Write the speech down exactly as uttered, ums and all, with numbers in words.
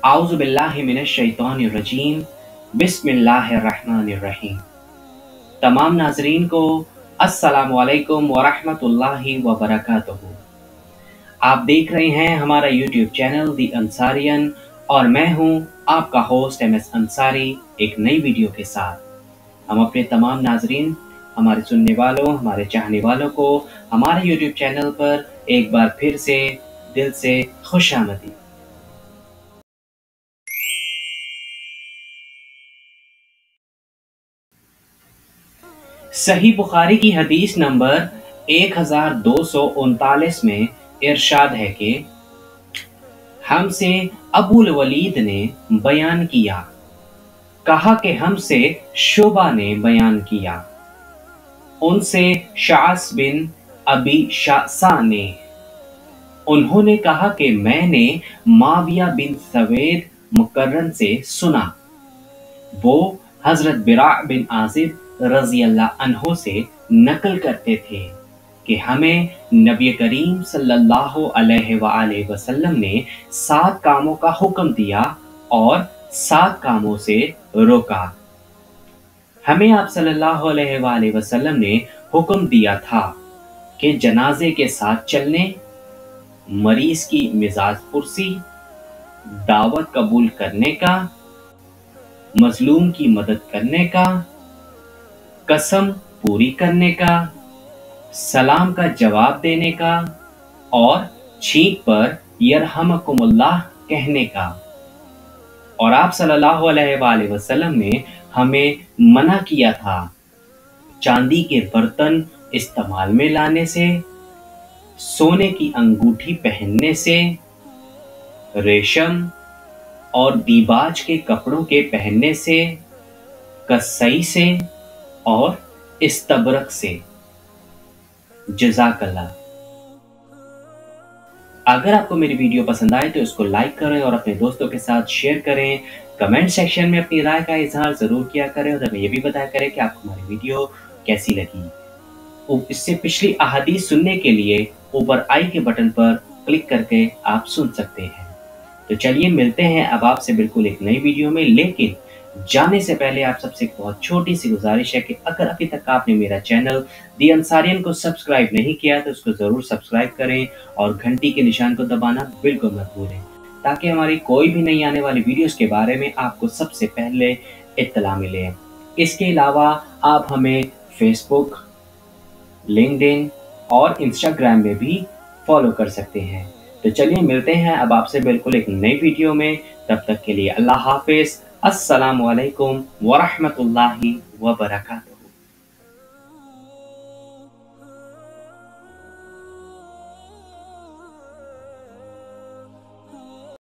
आऊज़ु बिल्लाहि मिनश शैतानिर रजीम, बिस्मिल्लाहिर रहमानिर रहीम। तमाम नाजरीन को अस्सलामु अलैकुम व रहमतुल्लाहि व बरकातुहू। आप देख रहे हैं हमारा यूट्यूब चैनल दी अंसारियन और मैं हूं आपका होस्ट एम एस अंसारी एक नई वीडियो के साथ। हम अपने तमाम नाजरीन, हमारे सुनने वालों, हमारे चाहने वालों को हमारे यूट्यूब चैनल पर एक बार फिर से दिल से खुशामदीद। सही बुखारी की हदीस नंबर एक हजार दो सौ उनतालीस में इरशाद है कि हमसे अबुल वलीद ने बयान किया, कहा कि हमसे शोबा ने बयान किया, उनसे शास बिन अबी शासा ने, उन्होंने कहा कि मैंने माविया बिन सवेद मुकर्रन से सुना, वो हजरत बिरा बिन आसिफ रजी अल्लाह अन्हो से नकल करते थे कि हमें नबी करीम सल्लल्लाहु अलैहि वआलैहि वसल्लम ने सात कामों का हुक्म दिया और सात कामों से रोका। हमें आप सल्लल्लाहु अलैहि वआलैहि वसल्लम ने हुक्म दिया था कि जनाजे के साथ चलने, मरीज की मिजाज पुरसी, दावत कबूल करने का, मजलूम की मदद करने का, कसम पूरी करने का, सलाम का जवाब देने का और छींक पर यरहमकुमुल्लाह कहने का। और आप सल्लल्लाहु अलैहि वसल्लम ने हमें मना किया था चांदी के बर्तन इस्तेमाल में लाने से, सोने की अंगूठी पहनने से, रेशम और दीबाज के कपड़ों के पहनने से, कसई से और इस्तबरक से। जज़ाकल्लाह। अगर आपको मेरी वीडियो पसंद आए तो इसको लाइक करें और अपने दोस्तों के साथ शेयर करें। कमेंट सेक्शन में अपनी राय का इजहार जरूर किया करें और हमें यह भी बताया करें कि आपको हमारी वीडियो कैसी लगी। इससे पिछली अहादीस सुनने के लिए ऊपर आई के बटन पर क्लिक करके आप सुन सकते हैं। तो चलिए मिलते हैं अब आपसे बिल्कुल एक नई वीडियो में, लेकिन जाने से पहले आप सबसे एक बहुत छोटी सी गुजारिश है कि अगर अभी तक आपने मेरा चैनल दी अंसारियन को सब्सक्राइब नहीं किया तो उसको जरूर सब्सक्राइब करें और घंटी के निशान को दबाना बिल्कुल मत भूलें, ताकि हमारी कोई भी नई आने वाली वीडियोस के बारे में आपको सबसे पहले इत्तला मिले। इसके अलावा आप हमें फेसबुक, लिंक्डइन और इंस्टाग्राम में भी फॉलो कर सकते हैं। तो चलिए मिलते हैं अब आपसे बिल्कुल एक नई वीडियो में। तब तक के लिए अल्लाह हाफिज। अस्सलामु अलैकुम व रहमतुल्लाहि व बरकातुहू।